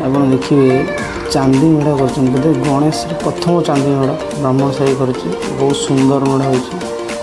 ଆପଣ ଦେଖିବେ चांदी मेढ़ कर बोधे गणेश प्रथम चांदी मेढ़ ब्राह्मण साही कर बहुत सुंदर मेढ़ हो।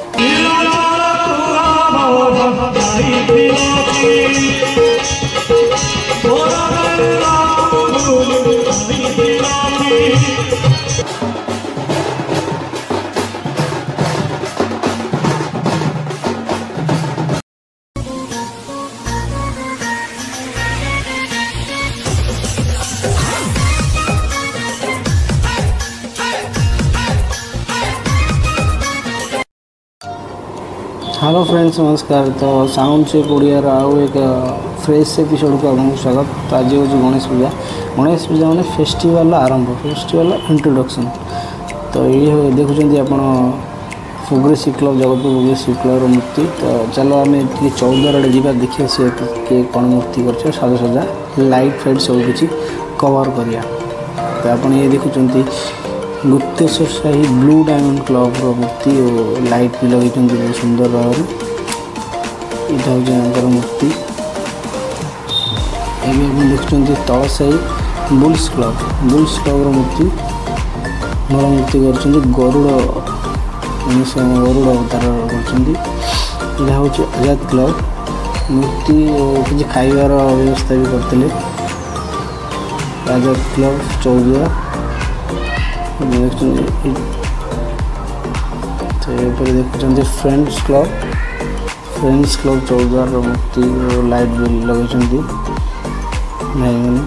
हेलो फ्रेंड्स नमस्कार। तो साउंड चेक ओडियार आउ एक फ्रेश एपिसोड को आपको स्वागत। तो आज हूँ गणेश पूजा। गणेश पूजा मैंने फेस्टिवल आरंभ, फेस्टिवल इंट्रोडक्शन। तो ये देखुं आप progressive club Jagatpur progressive club मूर्ति। तो चलो आम चौद्वार आड़े जा देखिए सी किए कौन मूर्ति कर साजसजा लाइट फाइट सब किसी कवर करिया। तो आप ये देखुं Gupteswar Shahi blue diamond club मूर्ति और लाइट भी लगे बहुत सुंदर भाव। यहाँ हूँ मूर्ति ये देखुं तल साही बुल्स क्लब मूर्ति नर मूर्ति कर गरुड़ गरुड़ अवतार कर हूँ आजाद क्लब मूर्ति किसी खाइबार व्यवस्था भी करते आजाद क्लब चौद्वार। तो ये देखुं फ्रेंड्स क्लब चौद्वार मूर्ति लाइट भी लगे भाई मैंने।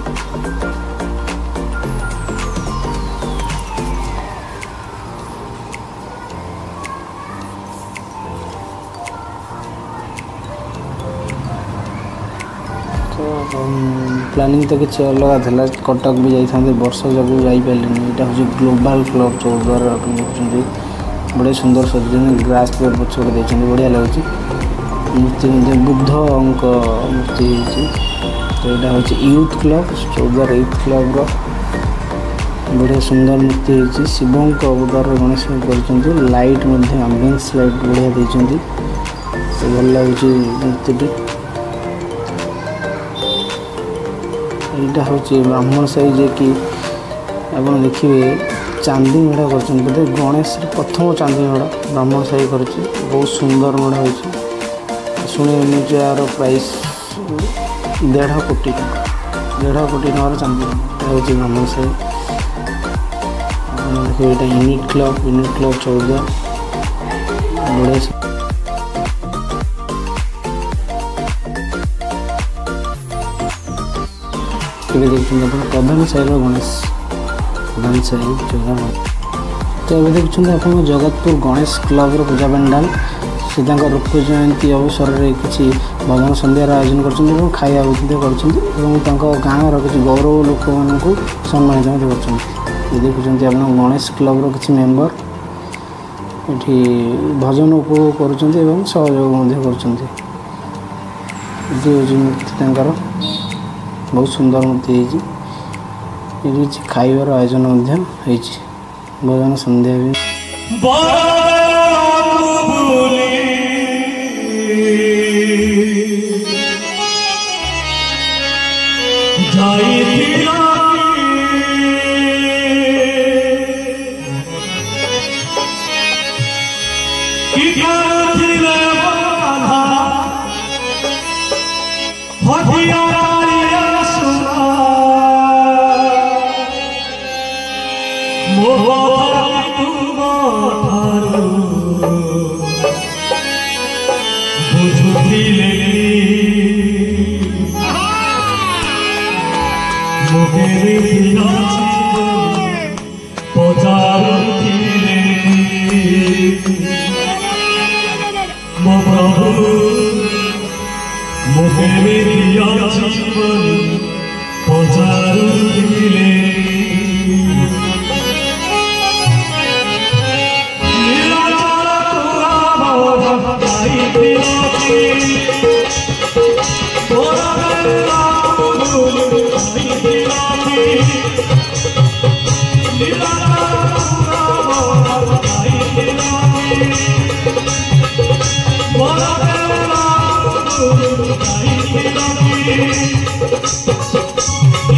प्लानिंग तो किसी अलग था कटक भी जाते वर्ष जब जापारे। यहाँ हूँ ग्लोबल क्लब चौद्वार देखुं बड़े सुंदर सजन ग्रास पेड़ पछपटे देखते बढ़िया लगे। मूर्ति बुद्ध मूर्ति होती। तो यहाँ हूँ youth club Choudwar youth club बढ़िया सुंदर मूर्ति होती। शिव अवतार गणेश कर लाइट आम्बियंस लाइट बढ़िया देती। तो भल लगुच मूर्ति। यहाँ हूँ ब्राह्मण साही जे कि आप देखिए चांदी मेढ़ कर बोधे गणेश प्रथम चांदी मेढ़ ब्राह्मण साही कर बहुत सुंदर मेढ़ हो। शुणी यार प्राइस 1.5 कोटी टकर चांदी हूँ ब्राह्मण साही। देखिए यहाँ यूनिट क्लब चौद्वार बढ़िया। देखते प्रधान साही गणेश प्रधान साही चौदह। तो ये देखते आप जगतपुर गणेश क्लब पूजा पंडाल से रूप जयंती अवसर में किसी भजन संध्यार आयोजन कर खाया कर गाँव किसी गौरव लोक मानू सम्मानित कर। देखुं आप गणेश क्लब किसी मेम्बर ये भजन उपभोग कर सहयोग कर मूर्ति बहुत सुंदर मूर्ति ये खाइबार आयोजन भजन संध्या भी। Bora,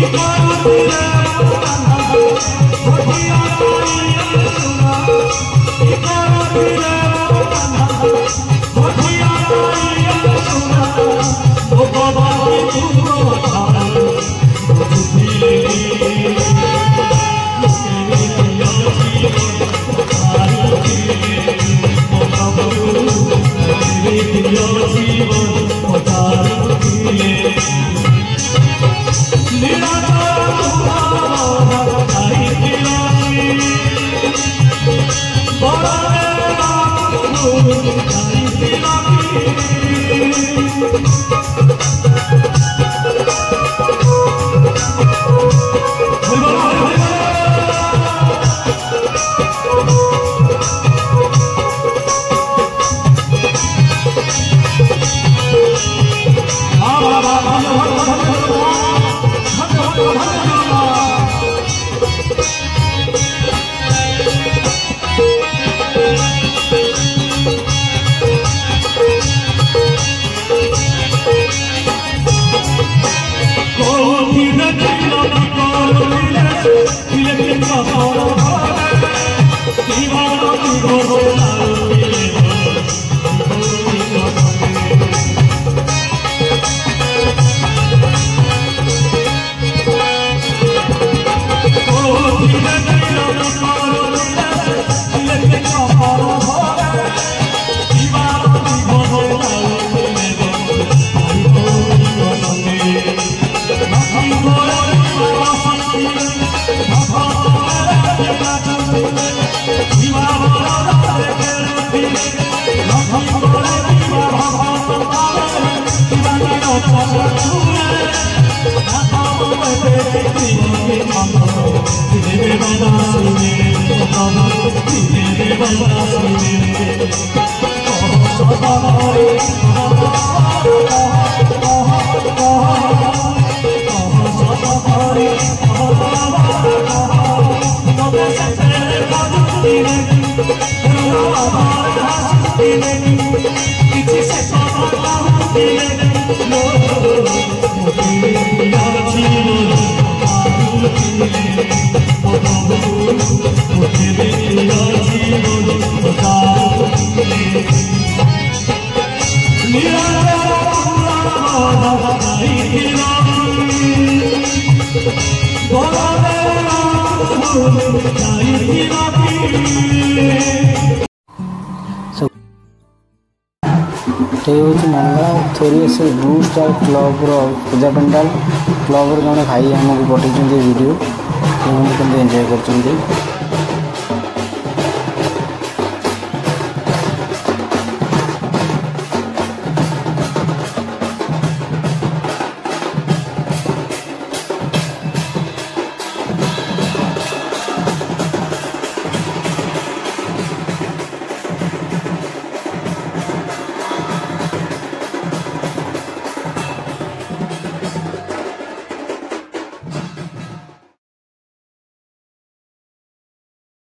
मंगला थोड़ी से ब्लू स्टार क्लब पूजा पंडाल क्लब जड़े भाई आमको पठे वीडियो एंजॉय कर।